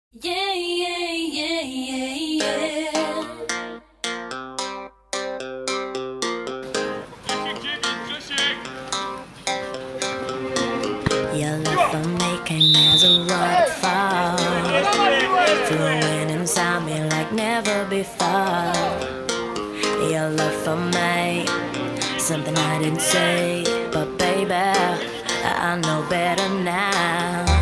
Yeah, yeah, yeah, yeah, yeah. Your love for me came as a waterfall, flowing inside me like never before. Your love for me, something I didn't say, but baby, I know better now.